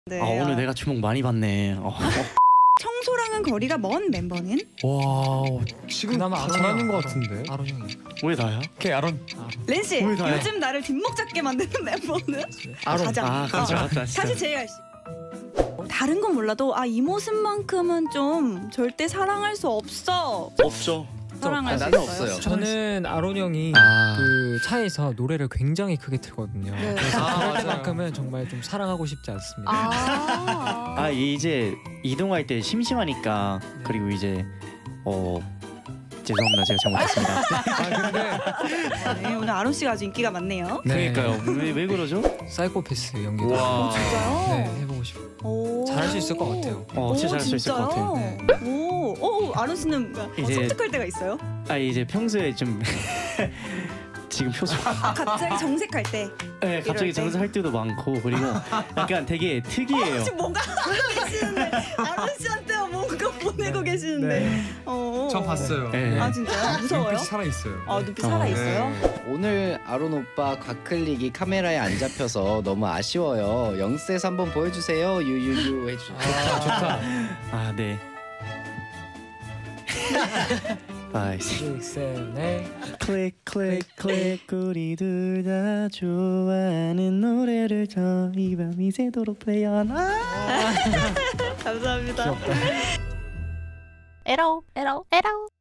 네. 오늘 내가 주목 많이 받네. 청소랑은 거리가 먼 멤버는? 와 지금 그나마 잘하는 것 같은데. 아론 형이. 왜 나야? 오케이 아론. 렌씨, 왜 나야? 요즘 나를 뒷목 잡게 만드는 멤버는? 아론. 가장. 맞다 진짜. 사실 JR 씨. 다른 건 몰라도 이 모습만큼은 좀 절대 사랑할 수 없어. 없죠. 사랑할 수 나는 있어요. 없어요. 저는 아론 형이 그 차에서 노래를 굉장히 크게 틀거든요. 네. 그래서 그럴 맞아요. 때만큼은 정말 좀 사랑하고 싶지 않습니다. 이제 이동할 때 심심하니까 그리고 이제 죄송합니다 제가 잘못했습니다. 네, 오늘 아론 씨가 아주 인기가 많네요. 네. 그러니까요. 왜 그러죠? 사이코패스 연기도. 와. 진짜요? 네 해보고 싶어요. 오. 잘할 수 있을 것 같아요. 진짜 잘할 수 있을 것 같아요. 네. 오, 아론 씨는 이제- 섬뜩할 때가 있어요? 이제 평소에 좀 지금 표정. 갑자기 정색할 때. 네, 갑자기 때? 정색할 때도 많고 그리고 약간 되게 특이해요. 혹시 뭔가 하고 계시는데 아론 씨한테 뭔가 보내고 계시는데. 저 봤어요. 네. 진짜요? 무서워요? 눈빛이 살아 있어요. 눈빛 살아 있어요? 오늘 아론 오빠 과클릭이 카메라에 안 잡혀서 너무 아쉬워요. 영세에서 한번 보여주세요. 유유유 해주세요. 좋다. 네. 5, 6, 6, 7, 8. 클릭 클릭 클릭 우리 둘 다 좋아하는 노래를 저희 밤이 새도록 플레이하나. 감사합니다. 귀엽다. 에러.